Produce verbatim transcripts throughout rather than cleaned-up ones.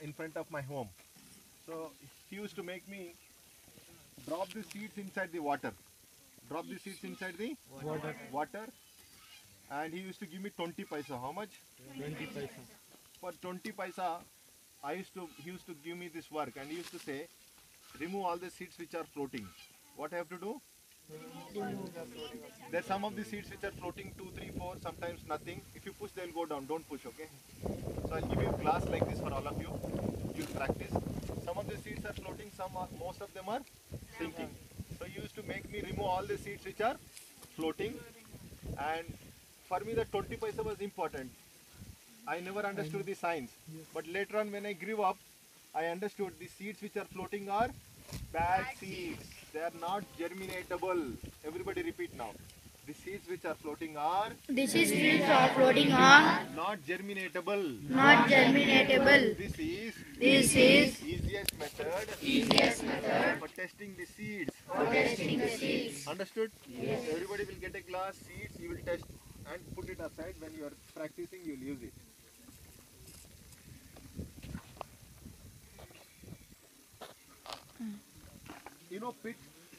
in front of my home. So he used to make me drop the seeds inside the water. Drop the seeds inside the Water. water. And he used to give me twenty paisa. How much? twenty paisa. For twenty paisa, I used to, he used to give me this work, and he used to say, remove all the seeds which are floating. What I have to do? There's some of the seeds which are floating, two, three, four, sometimes nothing. If you push, they'll go down. Don't push, okay? So I'll give you a glass like this for all of you. You'll practice. Some of the seeds are floating, some are, most of them are sinking. So he used to make me remove all the seeds which are floating. And for me, the twenty paisa was important. I never understood the science. But later on, when I grew up, I understood the seeds which are floating are bad seeds. They are not germinatable. Everybody repeat now. The seeds which are floating are The seeds are floating are not germinatable. not germinatable. This is This is easiest method easiest method for testing the seeds. for testing the seeds. Understood? Yes. Everybody will get a glass seeds. You will test and put it aside. When you are practicing, you will use it. You know pit?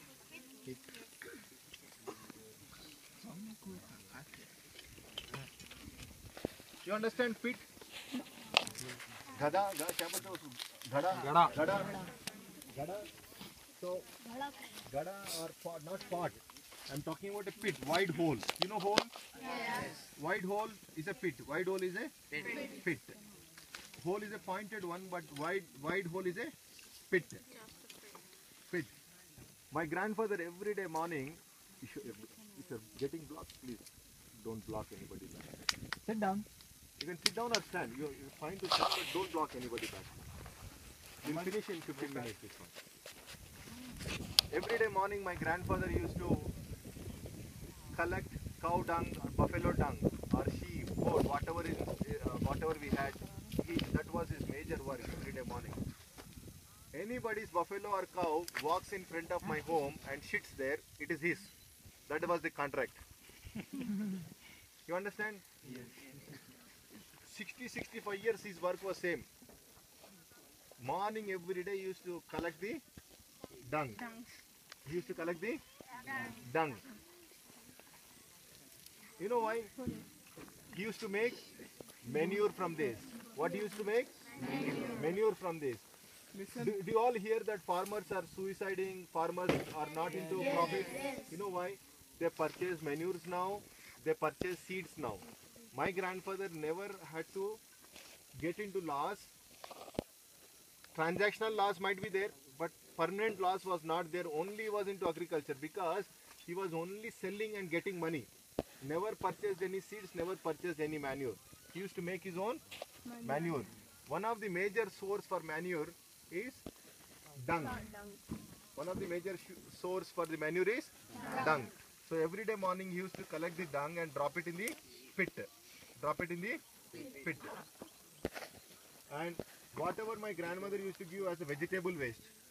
You understand pit? Gada, gada, क्या बोलते हो उसको? Gada, Gada. gada, gada. So, gada or pot, not pot. I'm talking about a pit, wide hole. You know hole? Yes. Wide hole is a pit. Wide hole is a pit. pit. Hole is a pointed one, but wide wide hole is a pit. Pit. My grandfather every day morning, if you're getting blocked, please don't block anybody back. Sit down. You can sit down or stand. You're, you're fine to stand, but don't block anybody back. We'll finish in fifteen minutes this one. Every day morning, my grandfather used to collect cow dung or buffalo dung or sheep, goat, whatever is uh, whatever we had. He, that was his major work every day morning. Anybody's buffalo or cow walks in front of my home and shits there, it is his. That was the contract. You understand? Yes. sixty, sixty-five years his work was same. Morning every day he used to collect the dung. He used to collect the dung. You know why? He used to make manure from this. What he used to make? Manure, manure from this. Do, do you all hear that farmers are suiciding, farmers are not into profit? You know why? They purchase manures now, they purchase seeds now. My grandfather never had to get into laws. Transactional laws might be there, but permanent laws was not there. Only was into agriculture because he was only selling and getting money. Never purchased any seeds, never purchased any manure. He used to make his own manure. One of the major source for manure is dung. One of the major source for the manure is dung. So every day morning he used to collect the dung and drop it in the pit. Drop it in the pit. And whatever my grandmother used to give as a vegetable waste,